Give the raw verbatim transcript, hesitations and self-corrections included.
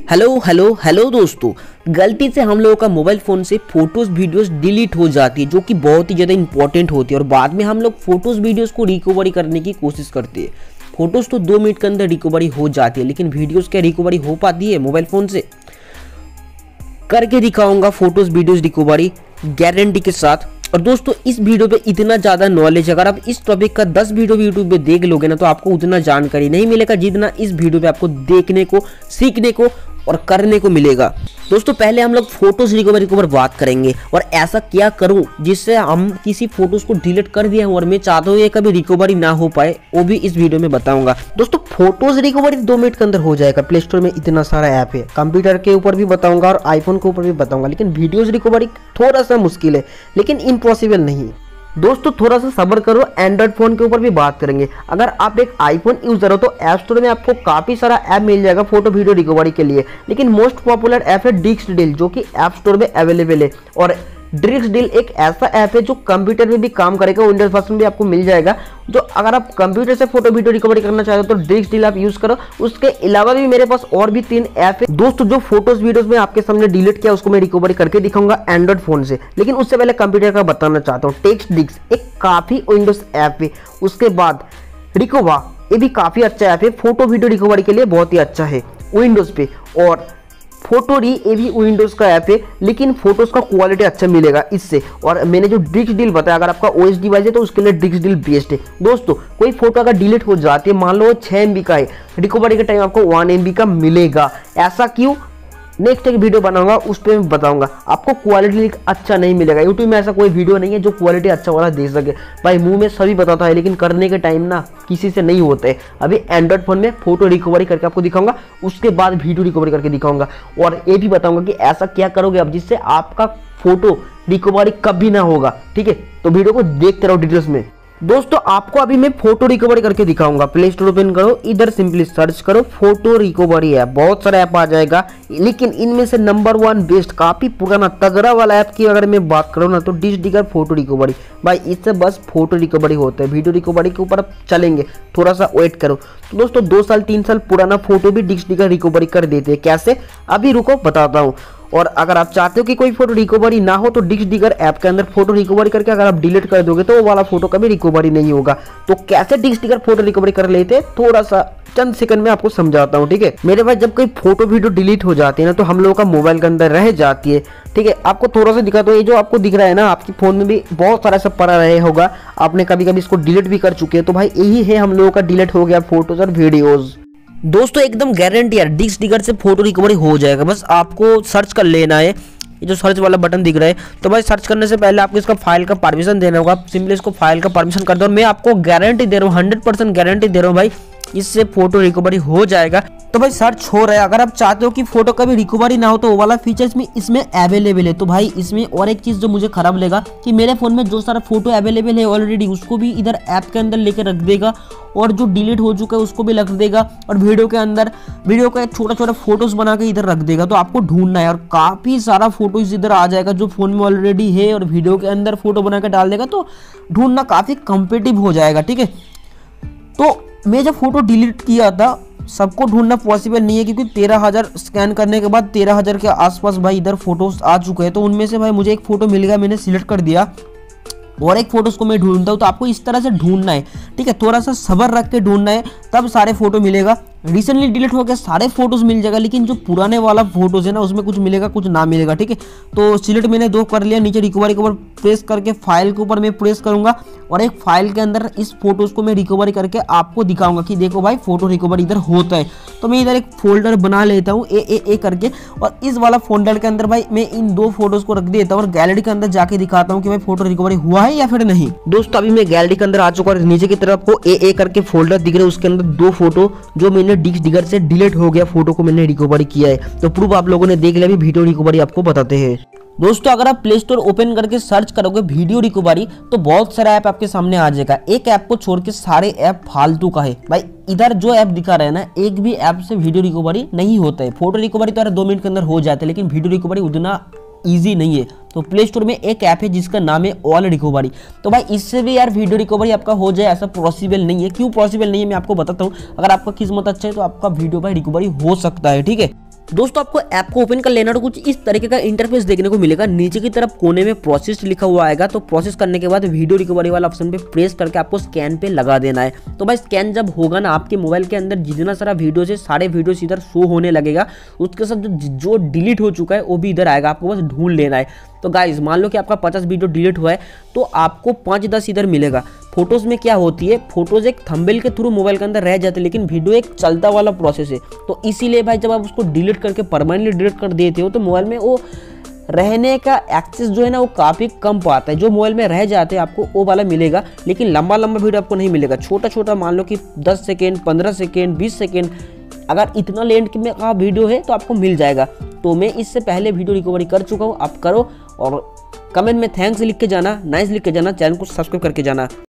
Hello hello hello दोस्तों, गलती से हम लोगों का मोबाइल फ़ोन से फोटोज़ वीडियोस डिलीट हो जाती है, जो कि बहुत ही ज़्यादा इंपॉर्टेंट होती है। और बाद में हम लोग फोटोज़ वीडियोस को रिकवरी करने की कोशिश करते हैं। फोटोज़ तो दो मिनट के अंदर रिकवरी हो जाती है, लेकिन वीडियोस क्या रिकवरी हो पाती है मोबाइल फ़ोन से? करके दिखाऊंगा फोटोज़ वीडियोज़ रिकवरी गारंटी के साथ। और दोस्तों, इस वीडियो पे इतना ज़्यादा नॉलेज, अगर आप इस टॉपिक का दस वीडियो यूट्यूब पे देख लोगे ना, तो आपको उतना जानकारी नहीं मिलेगा जितना इस वीडियो पे आपको देखने को, सीखने को और करने को मिलेगा। दोस्तों, पहले हम लोग फोटोज रिकवरी के ऊपर बात करेंगे और ऐसा क्या करूं जिससे हम किसी फोटोज को डिलीट कर दिया हूं और मैं चाहता हूं ये कभी रिकवरी ना हो पाए, वो भी इस वीडियो में बताऊंगा। दोस्तों, फोटोज रिकवरी दो मिनट के अंदर हो जाएगा। प्ले स्टोर में इतना सारा ऐप है, कंप्यूटर के ऊपर भी बताऊंगा और आईफोन के ऊपर भी बताऊंगा। लेकिन वीडियोज रिकवरी थोड़ा सा मुश्किल है, लेकिन इम्पॉसिबल नहीं। दोस्तों, थोड़ा सा सब्र करो, एंड्रॉइड फोन के ऊपर भी बात करेंगे। अगर आप एक आईफोन यूजर हो तो ऐप स्टोर में आपको काफी सारा ऐप मिल जाएगा फोटो वीडियो रिकवरी के लिए। लेकिन मोस्ट पॉपुलर ऐप है डिक्सडिल, जो कि ऐप स्टोर में अवेलेबल है। और डिक्सडिल एक ऐसा ऐप है जो कंप्यूटर में भी काम करेगा, विंडोज वर्जन में भी आपको मिल जाएगा। जो अगर आप कंप्यूटर से फोटो वीडियो रिकवरी करना चाहते हो तो डिक्सडिल आप यूज करो। उसके अलावा भी मेरे पास और भी तीन ऐप है दोस्तों, जो फोटोज वीडियोस में आपके सामने डिलीट किया उसको मैं रिकवरी करके दिखाऊंगा एंड्रॉइड फोन से। लेकिन उससे पहले कंप्यूटर का बताना चाहता हूँ। टेक्स्टडिक्स एक काफी विंडोज ऐप है। उसके बाद रिकोवा, ये भी काफी अच्छा ऐप है, फोटो वीडियो रिकवरी के लिए बहुत ही अच्छा है विंडोज पे। और फोटोरी, ये भी विंडोज का ऐप है, लेकिन फोटोज का क्वालिटी अच्छा मिलेगा इससे। और मैंने जो डिक्सडिल बताया, अगर आपका ओएस डिवाइस है तो उसके लिए डिक्सडिल बेस्ट है। दोस्तों, कोई फोटो अगर डिलीट हो जाती है, मान लो छह एम बी का है, रिकवरी के टाइम आपको वन एम बी का मिलेगा। ऐसा क्यों? नेक्स्ट एक वीडियो बनाऊंगा, उस पर मैं बताऊंगा। आपको क्वालिटी अच्छा नहीं मिलेगा। यूट्यूब में ऐसा कोई वीडियो नहीं है जो क्वालिटी अच्छा वाला दे सके। भाई, मुंह में सभी बताता है, लेकिन करने के टाइम ना किसी से नहीं होते। अभी एंड्रॉइड फोन में फोटो रिकवरी करके आपको दिखाऊंगा, उसके बाद वीडियो रिकवरी करके दिखाऊंगा। और ये भी बताऊंगा कि ऐसा क्या करोगे अब जिससे आपका फोटो रिकवरी कभी ना होगा। ठीक है, तो वीडियो को देखते रहो डिटेल्स में। दोस्तों, आपको अभी मैं फोटो रिकवरी करके दिखाऊंगा। प्ले स्टोर ओपन करो, इधर सिंपली सर्च करो फोटो रिकवरी ऐप। बहुत सारा ऐप आ जाएगा, लेकिन इनमें से नंबर वन बेस्ट, काफी पुराना तगड़ा वाला ऐप की अगर मैं बात करूँ ना, तो डिक्सडिगर फोटो रिकवरी। भाई, इससे बस फोटो रिकवरी होता है, वीडियो रिकवरी के ऊपर चलेंगे, थोड़ा सा वेट करो। तो दोस्तों, दो साल तीन साल पुराना फोटो भी डिक्सडिगर रिकवरी कर देते हैं। कैसे? अभी रुको, बताता हूँ। और अगर आप चाहते हो कि कोई फोटो रिकवरी ना हो तो डिक्सडिगर ऐप के अंदर फोटो रिकवरी करके अगर आप डिलीट कर दोगे तो वो वाला फोटो कभी रिकवरी नहीं होगा। तो कैसे डिक्सडिगर फोटो रिकवरी कर लेते हैं, थोड़ा सा चंद सेकंड में आपको समझाता हूँ। ठीक है मेरे भाई, जब कोई फोटो वीडियो डिलीट हो जाती है ना, तो हम लोगों का मोबाइल के अंदर रह जाती है। ठीक है, आपको थोड़ा सा दिखाता हूँ। ये जो आपको दिख रहा है ना, आपके फोन में भी बहुत सारा सब पड़ा रहे होगा, आपने कभी कभी इसको डिलीट भी कर चुके हैं। तो भाई, यही है हम लोगों का डिलीट हो गया फोटोज और वीडियोज। दोस्तों, एकदम गारंटी यार, डिक्सडिगर से फोटो रिकवरी हो जाएगा। बस आपको सर्च कर लेना है, ये जो सर्च वाला बटन दिख रहा है। तो भाई, सर्च करने से पहले आपको इसका फाइल का परमिशन देना होगा। आप सिंपली इसको फाइल का परमिशन कर दो और मैं आपको गारंटी दे रहा हूँ, हंड्रेड परसेंट गारंटी दे रहा हूँ भाई, इससे फोटो रिकवरी हो जाएगा। तो भाई, सर्च हो रहा है। अगर आप चाहते हो कि फोटो कभी रिकवरी ना हो तो वो वाला फीचर्स में इसमें अवेलेबल है। तो भाई, इसमें और एक चीज जो मुझे खराब लगा कि मेरे फोन में जो सारा फोटो अवेलेबल है ऑलरेडी, उसको भी इधर ऐप के अंदर लेकर रख देगा, और जो डिलीट हो चुका है उसको भी रख देगा, और वीडियो के अंदर वीडियो का एक छोटा छोटा फोटोज बना के इधर रख देगा। तो आपको ढूंढना है, और काफी सारा फोटोज इधर आ जाएगा जो फोन में ऑलरेडी है, और वीडियो के अंदर फोटो बना के डाल देगा। तो ढूंढना काफी कॉम्पिटिटिव हो जाएगा। ठीक है, तो मैं जब फोटो डिलीट किया था, सबको ढूंढना पॉसिबल नहीं है, क्योंकि तेरह हजार स्कैन करने के बाद तेरह हजार के आसपास भाई इधर फोटोज आ चुके हैं। तो उनमें से भाई मुझे एक फोटो मिल गया, मैंने सिलेक्ट कर दिया, और एक फोटोज को मैं ढूंढता हूँ। तो आपको इस तरह से ढूंढना है। ठीक है, थोड़ा सा सब्र रख के ढूंढना है, तब सारे फोटो मिलेगा। रिसेंटली डिलीट हो गया सारे फोटोज मिल जाएगा, लेकिन जो पुराने वाला फोटोज है ना, उसमें कुछ मिलेगा कुछ ना मिलेगा। ठीक है, तो सिलेक्ट मैंने दो कर लिया। नीचे रिकवरी के ऊपर प्रेस करके फाइल के ऊपर मैं प्रेस करूंगा, और एक फाइल के अंदर इस फोटोज को मैं रिकवरी करके आपको दिखाऊंगा कि देखो भाई, फोटो रिकवरी इधर होता है। तो मैं इधर एक फोल्डर बना लेता हूँ ए ए ए करके, और इस वाला फोल्डर के अंदर भाई मैं इन दो फोटोज को रख देता हूँ, और गैलरी के अंदर जाके दिखाता हूँ कि भाई फोटो रिकवरी हुआ है या फिर नहीं। दोस्तों, अभी मैं गैलरी के अंदर आ चुका, और नीचे की तरफ आपको ए ए करके फोल्डर दिख रहा है, उसके अंदर दो फोटो जो मैंने डिक्सडिगर से डिलीट हो गया फोटो को मैंने रिकवरी किया है। तो प्रूफ आप लोगों ने देख लिया, अभी वीडियो रिकवरी आपको बताते हैं। दोस्तों, अगर आप प्ले स्टोर ओपन करके सर्च करोगे वीडियो रिकवरी, तो बहुत सारा ऐप आपके सामने आ जाएगा। एक ऐप को छोड़ के सारे ऐप फालतू का है भाई। इधर जो ऐप दिखा रहा है ना, एक भी ऐप से वीडियो रिकवरी नहीं होता है। फोटो रिकवरी तो यार दो मिनट के अंदर हो जाता है, लेकिन वीडियो रिकवरी उतना ईजी नहीं है। तो प्ले स्टोर में एक ऐप है जिसका नाम है ऑल रिकवरी। तो भाई, इससे भी यार वीडियो रिकवरी आपका हो जाए, ऐसा पॉसिबल नहीं है। क्यों पॉसिबल नहीं है मैं आपको बताता हूँ। अगर आपका किस्मत अच्छा है तो आपका वीडियो भाई रिकवरी हो सकता है। ठीक है, दोस्तों आपको ऐप को ओपन कर लेना तो कुछ इस तरीके का इंटरफेस देखने को मिलेगा। नीचे की तरफ कोने में प्रोसेस लिखा हुआ आएगा, तो प्रोसेस करने के बाद वीडियो रिकवरी वाला ऑप्शन पे प्रेस करके आपको स्कैन पे लगा देना है। तो भाई स्कैन जब होगा ना, आपके मोबाइल के अंदर जितना सारा वीडियो है सारे वीडियोस इधर शो होने लगेगा। उसके साथ जो जो डिलीट हो चुका है वो भी इधर आएगा, आपको बस ढूंढ लेना है। तो गाइज मान लो कि आपका पचास वीडियो डिलीट हुआ है तो आपको पाँच दस इधर मिलेगा। फोटोज में क्या होती है, फोटोज एक थंबनेल के थ्रू मोबाइल के अंदर रह जाते हैं, लेकिन वीडियो एक चलता वाला प्रोसेस है। तो इसीलिए भाई जब आप उसको डिलीट करके परमानेंटली डिलीट कर देते हो तो मोबाइल में वो रहने का एक्सेस जो है ना वो काफ़ी कम पाता है। जो मोबाइल में रह जाते हैं आपको वो वाला मिलेगा, लेकिन लंबा लंबा वीडियो आपको नहीं मिलेगा। छोटा छोटा मान लो कि दस सेकेंड पंद्रह सेकेंड बीस सेकेंड अगर इतना लेंथ में का वीडियो है तो आपको मिल जाएगा। तो मैं इससे पहले वीडियो रिकवरी कर चुका हूँ, आप करो और कमेंट में थैंक्स लिख के जाना, नाइस लिख के जाना, चैनल को सब्सक्राइब करके जाना।